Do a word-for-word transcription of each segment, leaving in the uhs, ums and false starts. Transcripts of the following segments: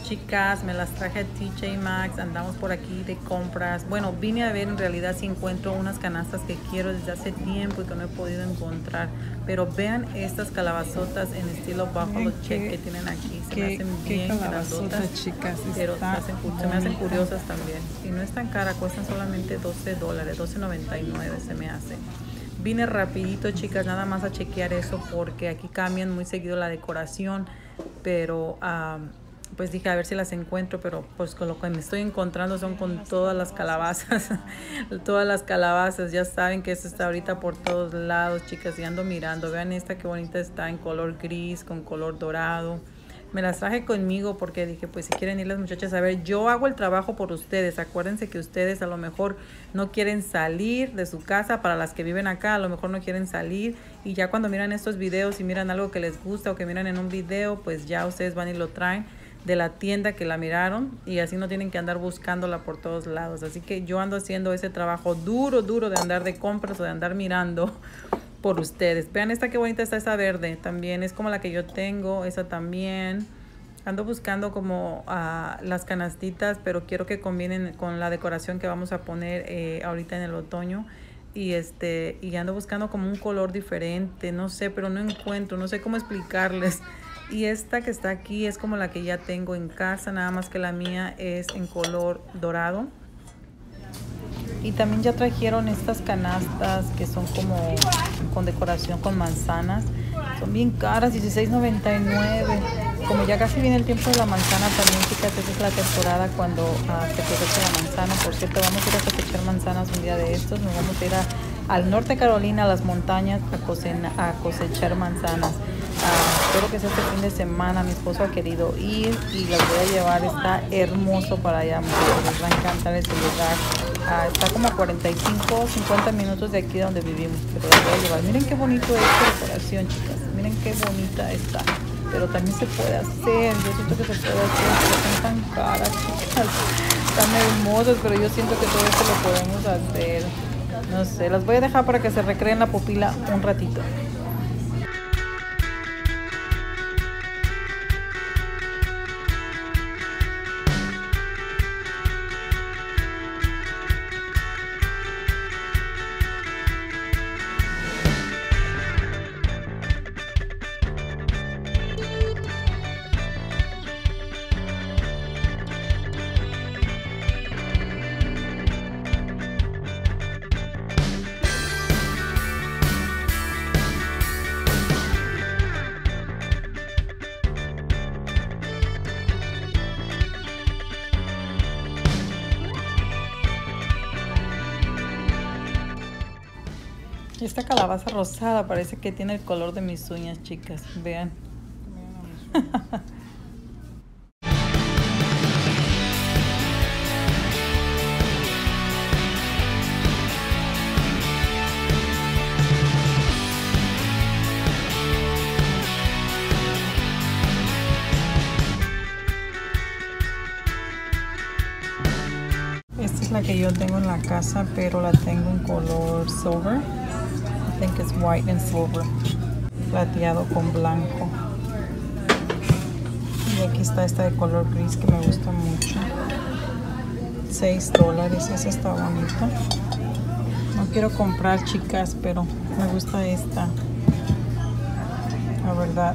chicas, me las traje a T J Maxx, andamos por aquí de compras. Bueno, vine a ver en realidad si encuentro unas canastas que quiero desde hace tiempo y que no he podido encontrar. Pero vean estas calabazotas en estilo Buffalo Check que tienen aquí. Se qué, me hacen bien grandotas, chicas, pero se, hacen, se me hacen curiosas también. Y no es tan cara, cuestan solamente doce dólares, doce noventa y nueve se me hace. Vine rapidito, chicas, nada más a chequear eso porque aquí cambian muy seguido la decoración, pero um, pues dije a ver si las encuentro, pero pues con lo que me estoy encontrando son con todas las calabazas, todas las calabazas. Ya saben que esto está ahorita por todos lados, chicas, y ando mirando. Vean esta que bonita está en color gris con color dorado. Me las traje conmigo porque dije, pues si quieren ir las muchachas a ver, yo hago el trabajo por ustedes. Acuérdense que ustedes a lo mejor no quieren salir de su casa. Para las que viven acá, a lo mejor no quieren salir. Y ya cuando miran estos videos y miran algo que les gusta o que miran en un video, pues ya ustedes van y lo traen de la tienda que la miraron. Y así no tienen que andar buscándola por todos lados. Así que yo ando haciendo ese trabajo duro, duro de andar de compras o de andar mirando por ustedes. Vean esta que bonita está, esa verde también es como la que yo tengo, esa también. Ando buscando como uh, las canastitas, pero quiero que combinen con la decoración que vamos a poner eh, ahorita en el otoño. Y este y ando buscando como un color diferente, no sé, pero no encuentro, no sé cómo explicarles. Y esta que está aquí es como la que ya tengo en casa, nada más que la mía es en color dorado. Y también ya trajeron estas canastas que son como con decoración con manzanas. Son bien caras, dieciséis noventa y nueve. Como ya casi viene el tiempo de la manzana también, chicas, esa es la temporada cuando uh, se cosecha la manzana. Por cierto, vamos a ir a cosechar manzanas un día de estos. Nos vamos a ir a, al norte de Carolina, a las montañas, a, cocina, a cosechar manzanas. Uh, espero que sea este fin de semana. Mi esposo ha querido ir y las voy a llevar. Está hermoso para allá, muchachos. Les va a encantar ese lugar. Uh, está como a cuarenta y cinco, cincuenta minutos de aquí de donde vivimos, pero las voy a llevar. Miren qué bonito es esta decoración, chicas. Miren qué bonita está. Pero también se puede hacer. Yo siento que se puede hacer, pero son tan caras, chicas. Están hermosas, pero yo siento que todo esto lo podemos hacer. No sé, las voy a dejar para que se recreen la pupila un ratito. Esta calabaza rosada parece que tiene el color de mis uñas, chicas. Vean. Esta es la que yo tengo en la casa, pero la tengo en color silver. I think it's white and silver, plateado con blanco. Y aquí está esta de color gris que me gusta mucho. seis dólares, esa está bonita. No quiero comprar, chicas, pero me gusta esta, la verdad.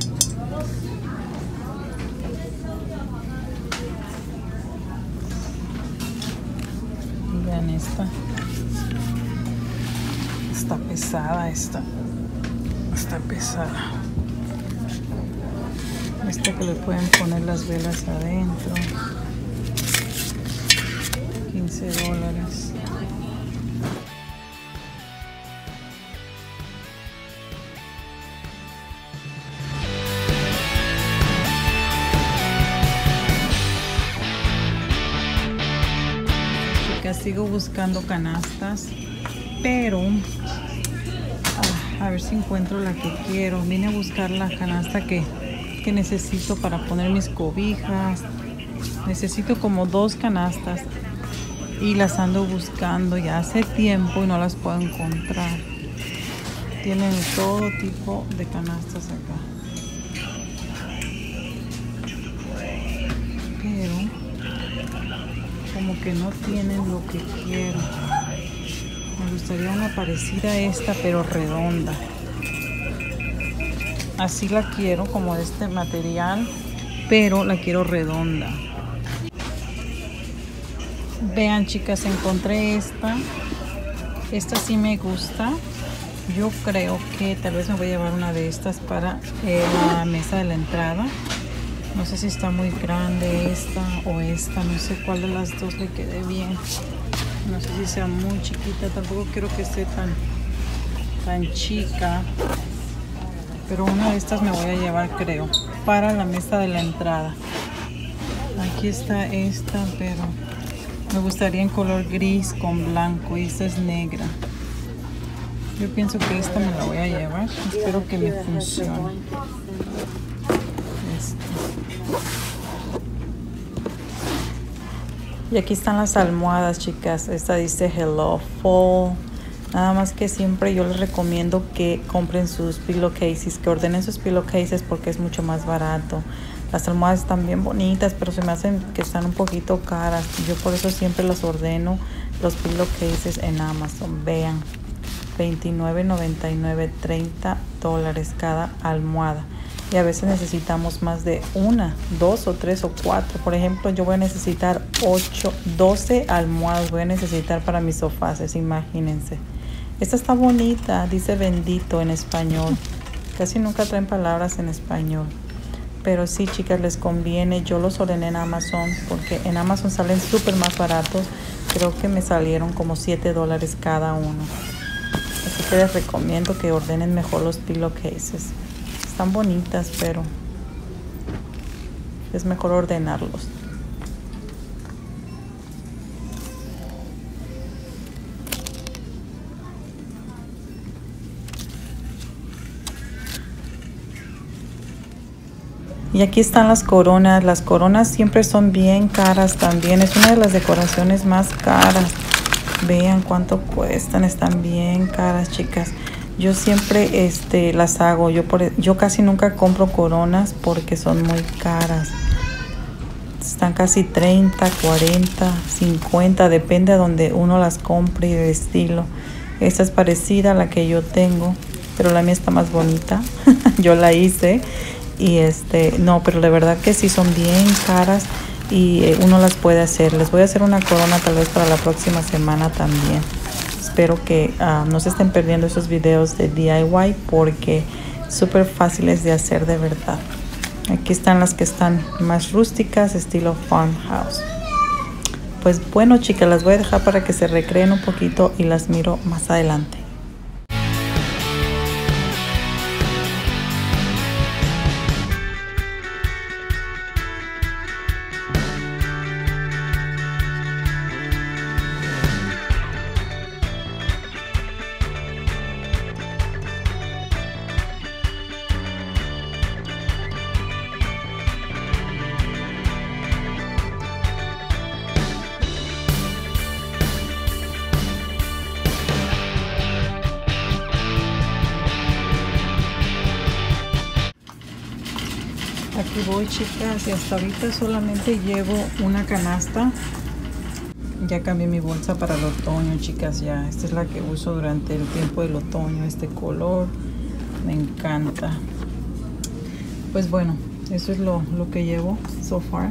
Vean esta. Está pesada esta. Está pesada. Esta que le pueden poner las velas adentro. quince dólares. Chicas, sigo buscando canastas, pero a ver si encuentro la que quiero. Vine a buscar la canasta que, que necesito para poner mis cobijas. Necesito como dos canastas y las ando buscando ya hace tiempo y no las puedo encontrar. Tienen todo tipo de canastas acá. como que no tienen lo que quiero. Me gustaría una parecida a esta, pero redonda. Así la quiero, como de este material, pero la quiero redonda. Vean, chicas, encontré esta. Esta sí me gusta. Yo creo que tal vez me voy a llevar una de estas para eh, la mesa de la entrada. No sé si está muy grande esta o esta. No sé cuál de las dos le quede bien. No sé si sea muy chiquita. Tampoco quiero que esté tan, tan chica. Pero una de estas me voy a llevar, creo, para la mesa de la entrada. Aquí está esta, pero me gustaría en color gris con blanco. Y esta es negra. Yo pienso que esta me la voy a llevar. Espero que me funcione. Esta. Y aquí están las almohadas, chicas. Esta dice Hello Fall. Nada más que siempre yo les recomiendo que compren sus pillowcases, que ordenen sus pillowcases porque es mucho más barato. Las almohadas están bien bonitas, pero se me hacen que están un poquito caras. Yo por eso siempre las ordeno, los pillowcases en Amazon. Vean, veintinueve noventa y nueve, treinta dólares cada almohada. Y a veces necesitamos más de una, dos o tres o cuatro. Por ejemplo, yo voy a necesitar ocho, doce almohadas. Voy a necesitar para mis sofás, imagínense. Esta está bonita, dice bendito en español. Casi nunca traen palabras en español. Pero sí, chicas, les conviene. Yo los ordené en Amazon porque en Amazon salen súper más baratos. Creo que me salieron como siete dólares cada uno. Así que les recomiendo que ordenen mejor los pillowcases. Están bonitas, pero es mejor ordenarlos. Y aquí están las coronas. Las coronas siempre son bien caras también. Es una de las decoraciones más caras. Vean cuánto cuestan. Están bien caras, chicas. Yo siempre este, las hago. Yo, por, yo casi nunca compro coronas porque son muy caras. Están casi treinta, cuarenta, cincuenta. Depende de donde uno las compre y de estilo. Esta es parecida a la que yo tengo, pero la mía está más bonita. Yo la hice. Y este, no, pero de verdad que sí son bien caras y eh, uno las puede hacer. Les voy a hacer una corona tal vez para la próxima semana también. Espero que uh, no se estén perdiendo esos videos de D I Y porque súper fáciles de hacer de verdad. Aquí están las que están más rústicas, estilo farmhouse. Pues bueno, chicas, las voy a dejar para que se recreen un poquito y las miro más adelante. Aquí voy, chicas, y hasta ahorita solamente llevo una canasta. Ya cambié mi bolsa para el otoño, chicas, ya. Esta es la que uso durante el tiempo del otoño. Este color me encanta. Pues bueno, eso es lo, lo que llevo so far.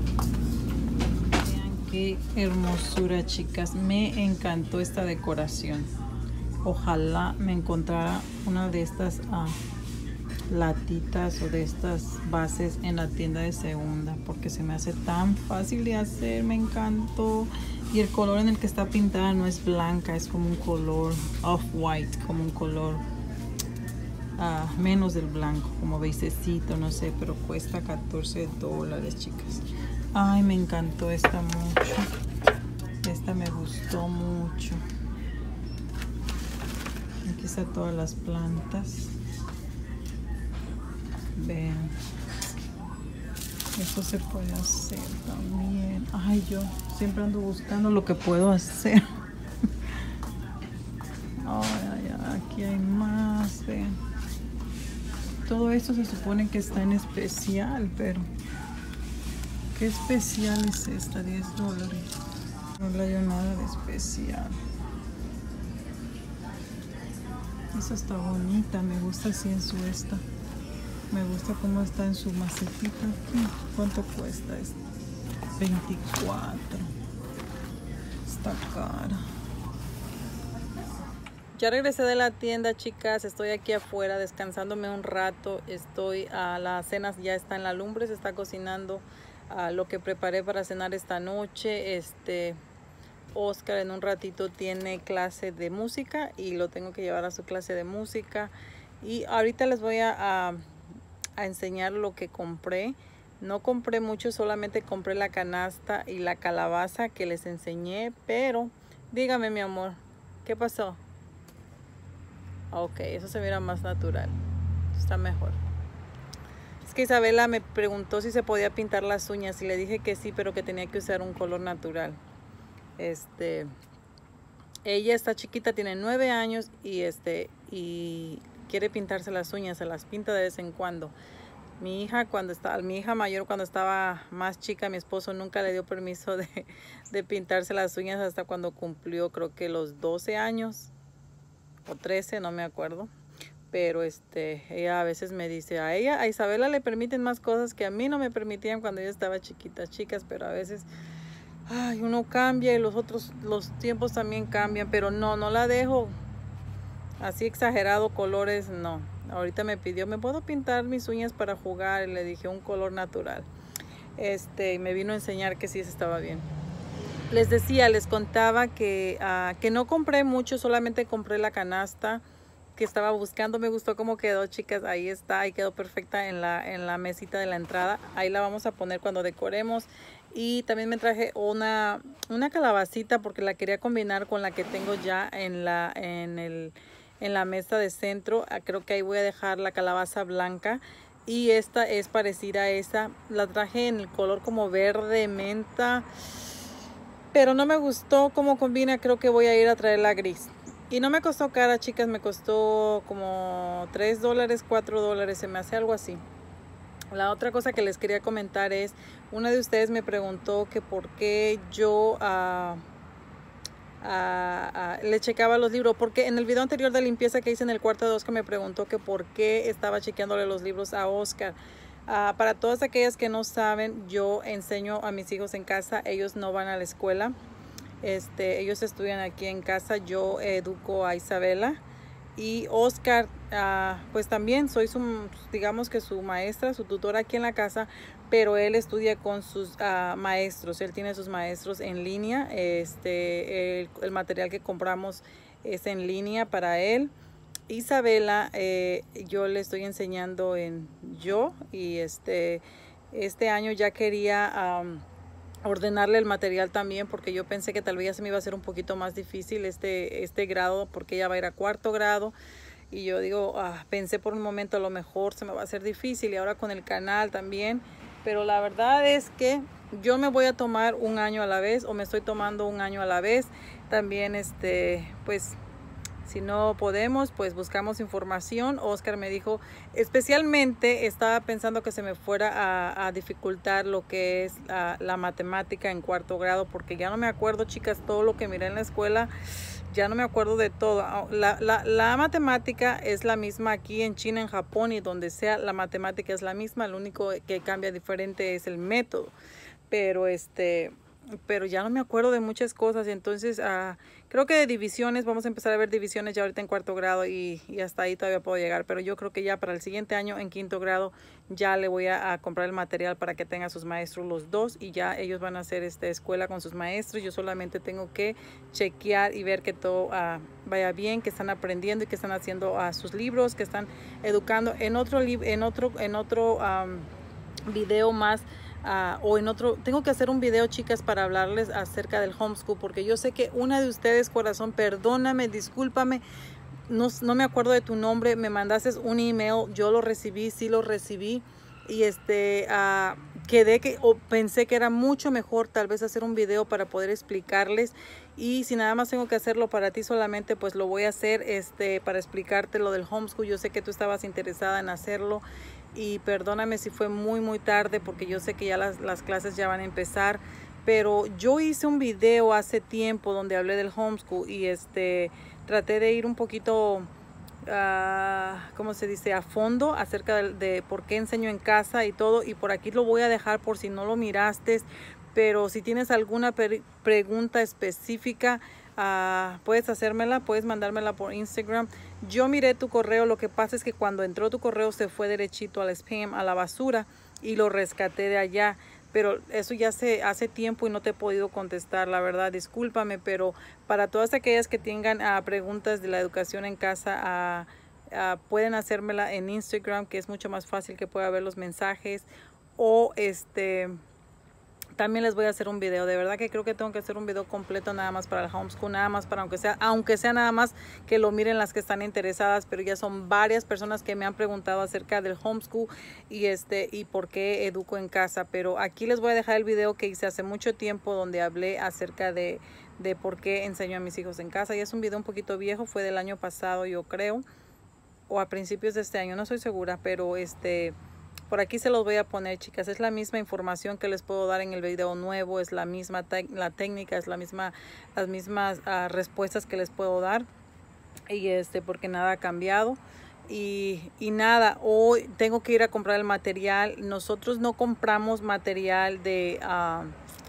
Vean qué hermosura, chicas. Me encantó esta decoración. Ojalá me encontrara una de estas uh, latitas o de estas bases en la tienda de segunda, porque se me hace tan fácil de hacer. Me encantó. Y el color en el que está pintada no es blanca, es como un color off-white, como un color uh, menos del blanco, como beigecito, no sé, pero cuesta catorce dólares, chicas. Ay, me encantó esta mucho. Esta me gustó mucho. Aquí están todas las plantas. Vean, esto se puede hacer también. Ay, yo siempre ando buscando lo que puedo hacer. Ay, ay, ay, aquí hay más. Vean, todo esto se supone que está en especial, pero ¿qué especial es esta? diez dólares. No le dio nada de especial. Esa está bonita, me gusta así en su esta. Me gusta cómo está en su macetita aquí. ¿Cuánto cuesta esto? veinticuatro. Está cara. Ya regresé de la tienda, chicas. Estoy aquí afuera descansándome un rato. Estoy a la cena, ya está en la lumbre, se está cocinando uh, lo que preparé para cenar esta noche. Este Oscar en un ratito tiene clase de música y lo tengo que llevar a su clase de música. Y ahorita les voy a, a, a enseñar lo que compré. No compré mucho, solamente compré la canasta y la calabaza que les enseñé. Pero dígame, mi amor, ¿qué pasó? Ok, eso se mira más natural. Está mejor. Es que Isabela me preguntó si se podía pintar las uñas y le dije que sí, pero que tenía que usar un color natural. Este, ella está chiquita, tiene nueve años y este y quiere pintarse las uñas, se las pinta de vez en cuando. Mi hija cuando estaba, mi hija mayor cuando estaba más chica, mi esposo nunca le dio permiso de, de pintarse las uñas hasta cuando cumplió, creo que los doce años. O trece, no me acuerdo, pero este ella a veces me dice, a ella, a Isabela le permiten más cosas que a mí no me permitían cuando yo estaba chiquita, chicas, pero a veces ay, uno cambia y los otros, los tiempos también cambian, pero no, no la dejo así exagerado colores, no. Ahorita me pidió, ¿me puedo pintar mis uñas para jugar? Y le dije un color natural. Este, y me vino a enseñar que sí estaba bien. Les decía, les contaba que, uh, que no compré mucho, solamente compré la canasta que estaba buscando. Me gustó cómo quedó, chicas. Ahí está, ahí quedó perfecta en la, en la mesita de la entrada. Ahí la vamos a poner cuando decoremos. Y también me traje una, una calabacita porque la quería combinar con la que tengo ya en la, en el, en la mesa de centro. Creo que ahí voy a dejar la calabaza blanca. Y esta es parecida a esa. La traje en el color como verde, menta. Pero no me gustó cómo combina, creo que voy a ir a traer la gris. Y no me costó cara, chicas, me costó como tres dólares, cuatro dólares, se me hace algo así. La otra cosa que les quería comentar es, una de ustedes me preguntó que por qué yo uh, uh, uh, le checaba los libros. Porque en el video anterior de limpieza que hice en el cuarto de Oscar me preguntó que por qué estaba chequeándole los libros a Oscar. Uh, para todas aquellas que no saben, yo enseño a mis hijos en casa, ellos no van a la escuela, este, ellos estudian aquí en casa, yo educo a Isabela y Oscar, uh, pues también soy su, digamos que su maestra, su tutora aquí en la casa, pero él estudia con sus uh, maestros, él tiene sus maestros en línea, este, el, el material que compramos es en línea para él. Isabela, eh, yo le estoy enseñando en yo y este, este año ya quería um, ordenarle el material también porque yo pensé que tal vez ya se me iba a hacer un poquito más difícil este, este grado porque ella va a ir a cuarto grado y yo digo, ah, pensé por un momento a lo mejor se me va a hacer difícil y ahora con el canal también, pero la verdad es que yo me voy a tomar un año a la vez o me estoy tomando un año a la vez, también este, pues si no podemos, pues buscamos información. Oscar me dijo, especialmente estaba pensando que se me fuera a, a dificultar lo que es la, la matemática en cuarto grado, porque ya no me acuerdo, chicas, todo lo que miré en la escuela, ya no me acuerdo de todo. La, la, la matemática es la misma aquí en China, en Japón y donde sea, la matemática es la misma, lo único que cambia diferente es el método. Pero este... pero ya no me acuerdo de muchas cosas, entonces uh, creo que de divisiones, vamos a empezar a ver divisiones ya ahorita en cuarto grado y, y hasta ahí todavía puedo llegar, pero yo creo que ya para el siguiente año en quinto grado ya le voy a, a comprar el material para que tengan sus maestros los dos y ya ellos van a hacer esta escuela con sus maestros. Yo solamente tengo que chequear y ver que todo uh, vaya bien, que están aprendiendo y que están haciendo uh, sus libros, que están educando. En otro, en otro, en otro um, video más Uh, o en otro, tengo que hacer un video, chicas, para hablarles acerca del homeschool, porque yo sé que una de ustedes, corazón, perdóname, discúlpame, no, no me acuerdo de tu nombre, me mandaste un email, yo lo recibí, sí lo recibí, y este, uh, quedé que, o pensé que era mucho mejor tal vez hacer un video para poder explicarles, y si nada más tengo que hacerlo para ti solamente, pues lo voy a hacer, este, para explicarte lo del homeschool. Yo sé que tú estabas interesada en hacerlo, y perdóname si fue muy muy tarde porque yo sé que ya las, las clases ya van a empezar, pero yo hice un video hace tiempo donde hablé del homeschool y este traté de ir un poquito, uh, ¿cómo se dice?, a fondo acerca de, de por qué enseño en casa y todo, y por aquí lo voy a dejar por si no lo miraste, pero si tienes alguna pregunta específica, uh, puedes hacérmela, puedes mandármela por Instagram. Yo miré tu correo, lo que pasa es que cuando entró tu correo se fue derechito al spam, a la basura, y lo rescaté de allá. Pero eso ya se hace tiempo y no te he podido contestar, la verdad, discúlpame, pero para todas aquellas que tengan uh, preguntas de la educación en casa, uh, uh, pueden hacérmela en Instagram, que es mucho más fácil que pueda ver los mensajes, o este... también les voy a hacer un video. De verdad que creo que tengo que hacer un video completo nada más para el homeschool, nada más para aunque sea, aunque sea nada más que lo miren las que están interesadas, pero ya son varias personas que me han preguntado acerca del homeschool y este y por qué educo en casa. Pero aquí les voy a dejar el video que hice hace mucho tiempo donde hablé acerca de, de por qué enseño a mis hijos en casa. Y es un video un poquito viejo, fue del año pasado yo creo, o a principios de este año, no estoy segura, pero este... por aquí se los voy a poner, chicas. Es la misma información que les puedo dar en el video nuevo, es la misma la técnica, es la misma, las mismas uh, respuestas que les puedo dar. Y este, porque nada ha cambiado. Y, y nada, hoy tengo que ir a comprar el material. Nosotros no compramos material de... Uh,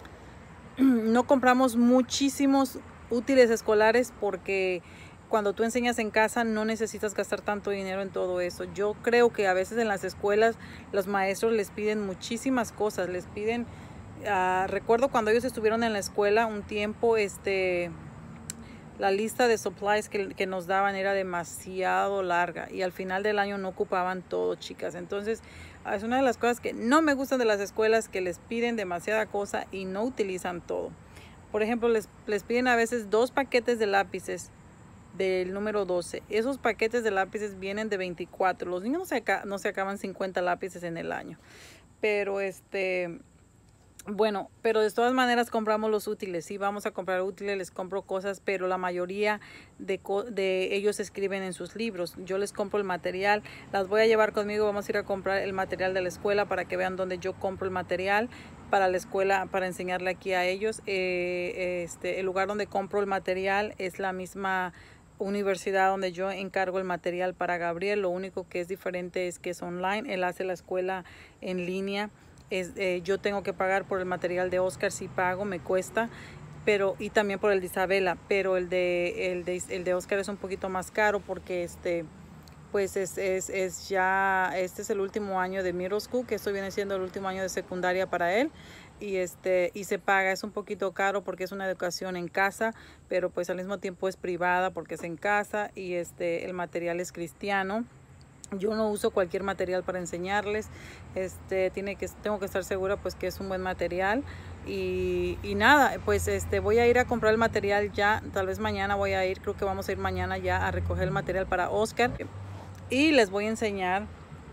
no compramos muchísimos útiles escolares porque... cuando tú enseñas en casa no necesitas gastar tanto dinero en todo eso. Yo creo que a veces en las escuelas los maestros les piden muchísimas cosas. Les piden, uh, recuerdo cuando ellos estuvieron en la escuela un tiempo, este, la lista de supplies que, que nos daban era demasiado larga y al final del año no ocupaban todo, chicas. Entonces es una de las cosas que no me gustan de las escuelas, que les piden demasiada cosa y no utilizan todo. Por ejemplo, les, les piden a veces dos paquetes de lápices del número doce. Esos paquetes de lápices vienen de veinticuatro. Los niños no se, no se acaban cincuenta lápices en el año. Pero este... bueno, pero de todas maneras compramos los útiles. Sí, vamos a comprar útiles, les compro cosas, pero la mayoría de, de ellos escriben en sus libros. Yo les compro el material, las voy a llevar conmigo. Vamos a ir a comprar el material de la escuela para que vean dónde yo compro el material para la escuela, para enseñarle aquí a ellos. Eh, este, el lugar donde compro el material es la misma universidad donde yo encargo el material para Gabriel. Lo único que es diferente es que es online. Él hace la escuela en línea. Es, eh, yo tengo que pagar por el material de Oscar, sí pago, me cuesta, pero y también por el de Isabela, pero el de el de, el de Oscar es un poquito más caro porque este pues es, es, es ya este es el último año de middle school, que esto viene siendo el último año de secundaria para él. Y este y se paga, es un poquito caro porque es una educación en casa, pero pues al mismo tiempo es privada porque es en casa y este el material es cristiano. Yo no uso cualquier material para enseñarles. Este tiene que tengo que estar segura pues que es un buen material. Y, y nada, pues este voy a ir a comprar el material ya, tal vez mañana voy a ir, creo que vamos a ir mañana ya a recoger el material para Oscar y les voy a enseñar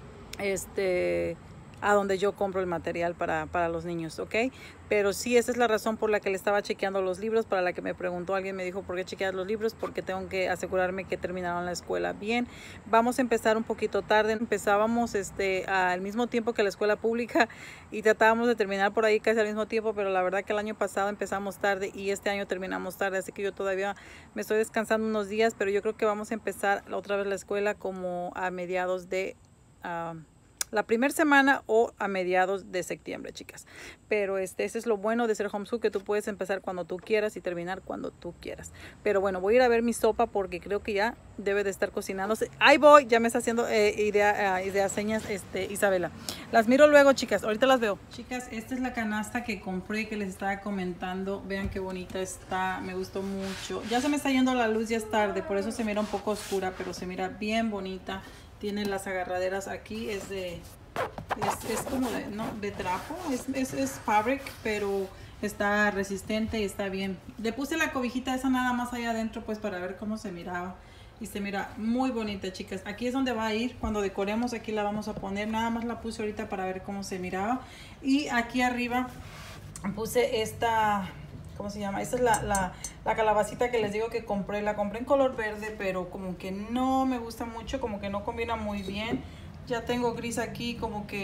este a donde yo compro el material para, para los niños, ¿ok? Pero sí, esa es la razón por la que le estaba chequeando los libros, para la que me preguntó, alguien me dijo, ¿por qué chequeas los libros? Porque tengo que asegurarme que terminaron la escuela bien. Vamos a empezar un poquito tarde, empezábamos este, al mismo tiempo que la escuela pública y tratábamos de terminar por ahí casi al mismo tiempo, pero la verdad que el año pasado empezamos tarde y este año terminamos tarde, así que yo todavía me estoy descansando unos días, pero yo creo que vamos a empezar otra vez la escuela como a mediados de... Uh, la primera semana o a mediados de septiembre, chicas. Pero este, ese es lo bueno de ser homeschool, que tú puedes empezar cuando tú quieras y terminar cuando tú quieras. Pero bueno, voy a ir a ver mi sopa porque creo que ya debe de estar cocinándose. Ahí voy, ya me está haciendo eh, idea, uh, idea señas este, Isabela. Las miro luego, chicas, ahorita las veo. Chicas, esta es la canasta que compré, que les estaba comentando. Vean qué bonita está, me gustó mucho. Ya se me está yendo la luz, ya es tarde, por eso se mira un poco oscura, pero se mira bien bonita. Tiene las agarraderas aquí, es de, es, es como de, no, de trapo, es, es, es fabric, pero está resistente y está bien. Le puse la cobijita esa nada más allá adentro, pues para ver cómo se miraba. Y se mira muy bonita, chicas. Aquí es donde va a ir, cuando decoremos aquí la vamos a poner. Nada más la puse ahorita para ver cómo se miraba. Y aquí arriba puse esta... ¿cómo se llama? Esta es la, la, la calabacita que les digo que compré. La compré en color verde, pero como que no me gusta mucho, como que no combina muy bien. Ya tengo gris aquí, como que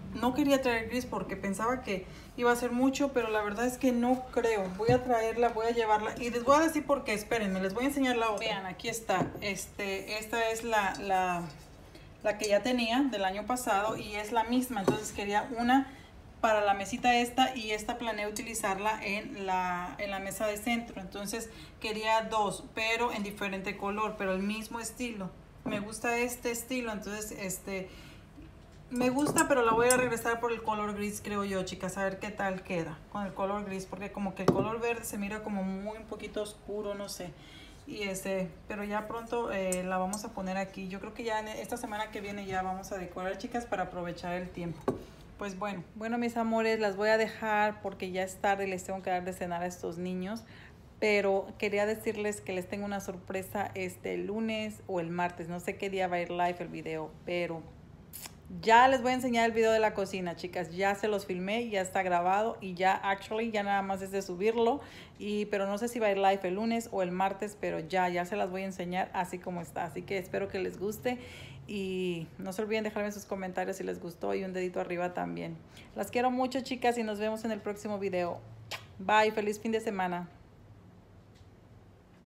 no quería traer gris porque pensaba que iba a ser mucho, pero la verdad es que no creo. Voy a traerla, voy a llevarla y les voy a decir por qué. Espérenme, les voy a enseñar la otra. Vean, aquí está. Este, esta es la, la, la que ya tenía del año pasado y es la misma. Entonces quería una para la mesita esta y esta planeé utilizarla en la, en la mesa de centro. Entonces quería dos, pero en diferente color, pero el mismo estilo. Me gusta este estilo, entonces este... me gusta, pero la voy a regresar por el color gris, creo yo, chicas. A ver qué tal queda con el color gris. Porque como que el color verde se mira como muy un poquito oscuro, no sé. Y este, pero ya pronto eh, la vamos a poner aquí. Yo creo que ya en esta semana que viene ya vamos a decorar, chicas, para aprovechar el tiempo. Pues bueno. Bueno, mis amores, las voy a dejar porque ya es tarde y les tengo que dar de cenar a estos niños. Pero quería decirles que les tengo una sorpresa este lunes o el martes. No sé qué día va a ir live el video, pero... ya les voy a enseñar el video de la cocina, chicas. Ya se los filmé, ya está grabado y ya, actually, ya nada más es de subirlo. Y, pero no sé si va a ir live el lunes o el martes, pero ya, ya se las voy a enseñar así como está. Así que espero que les guste y no se olviden dejarme sus comentarios si les gustó y un dedito arriba también. Las quiero mucho, chicas, y nos vemos en el próximo video. Bye, feliz fin de semana.